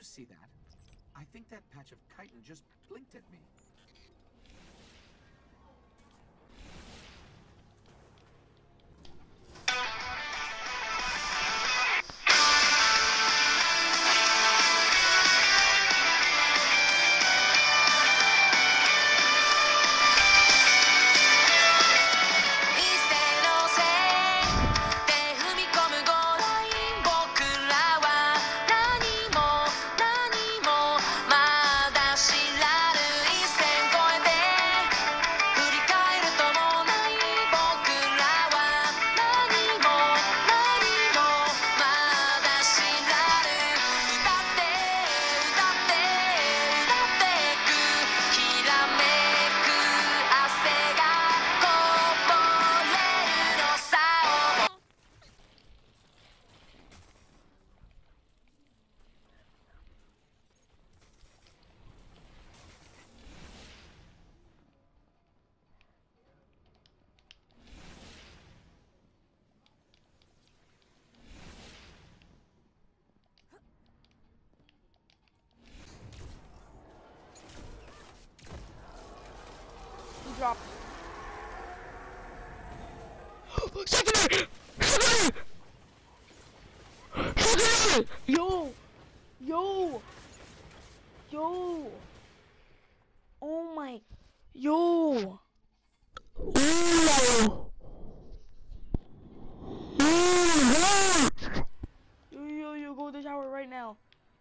see that? I think that patch of chitin just blinked at me. Drop. Yo! Yo! Yo! Oh my... Yo! Yo, go to the shower right now.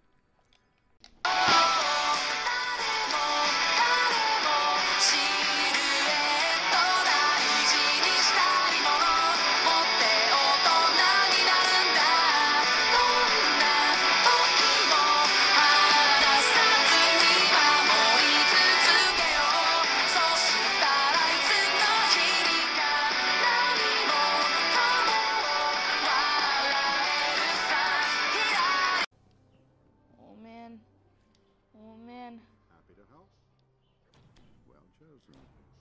Happy to help. Well chosen.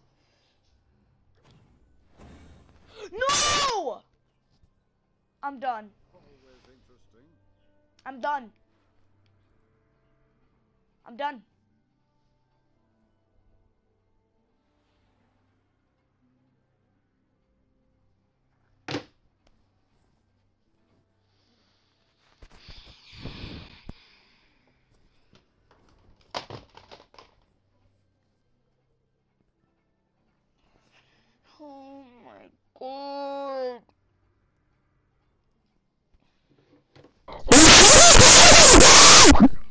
No! I'm done. Always interesting. I'm done. I'm done. Oh my god.